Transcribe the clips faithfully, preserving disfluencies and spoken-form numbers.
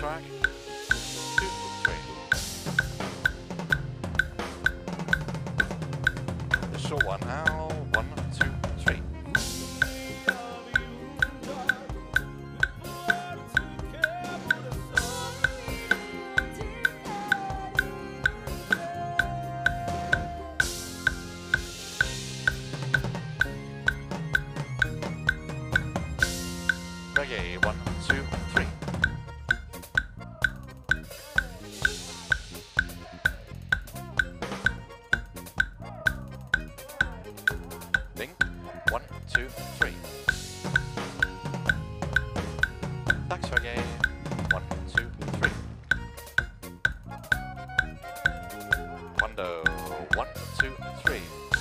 track. Two, three. The short one now. One, two, three. Reggae, one, two, three. Bing, one, two, three. Sax reggae, one, two, three. Quando, one, two, three.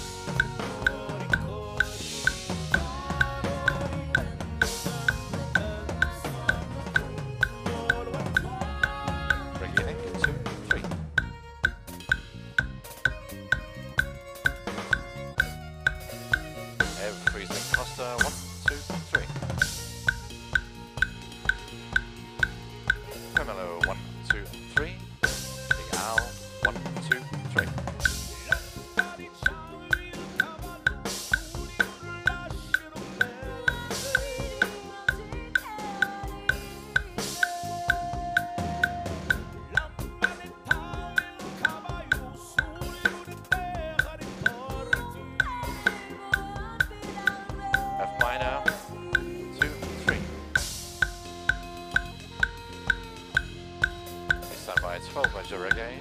twelve measure reggae.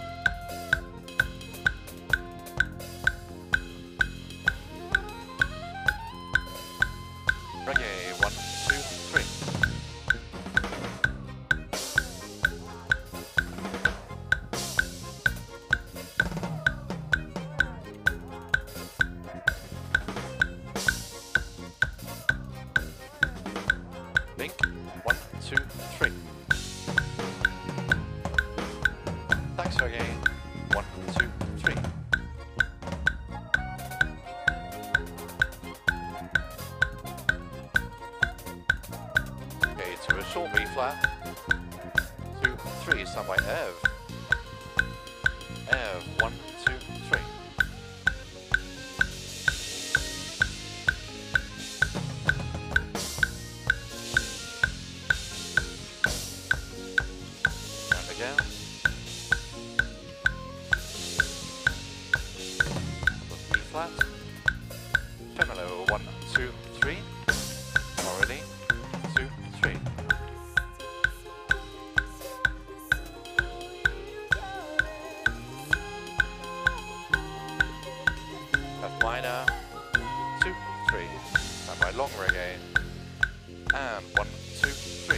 Reggae, one, two, three. Link, one, two, three. Sax reggae, one, two, three. Okay, to a short B flat, two, three, sung by Ev. Ev, one, two, three. And again. Flat. Tremolo, one, two, three. Already, two, three. F minor, two, three. And my long reggae. And one, two, three.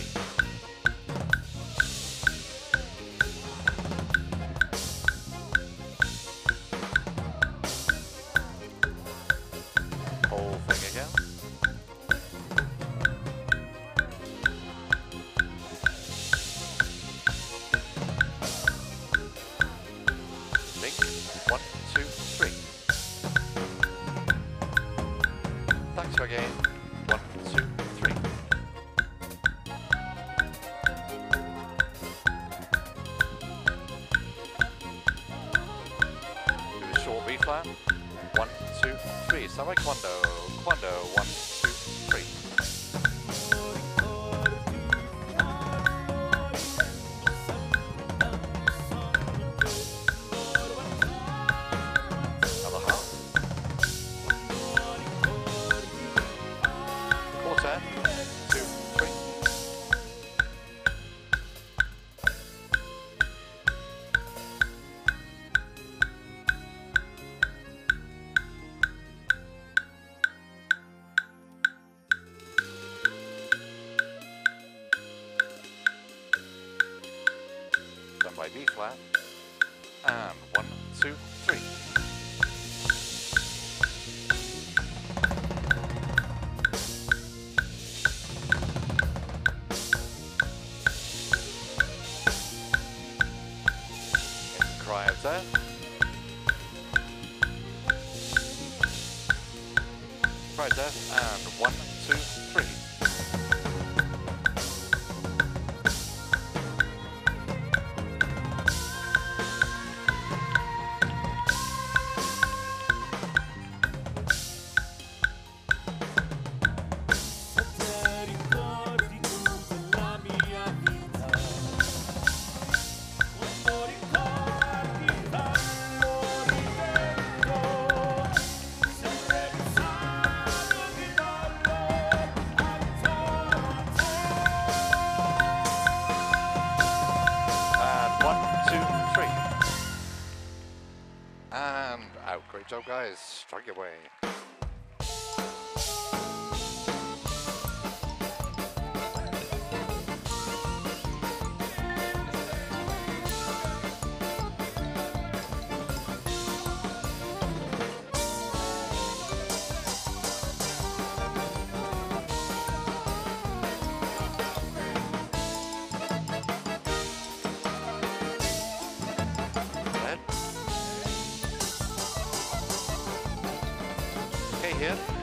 Whole thing again. Link, one, two, three. Sax reggae, one, two, three. Do a short B flat. One, two, three. Sung by Quando. Quando, one, two, three. Another half. Quartet, two, three. By B flat, and one, two, three. In cry of death. Cry of death, and one, two, three. So guys, strike away. Hit.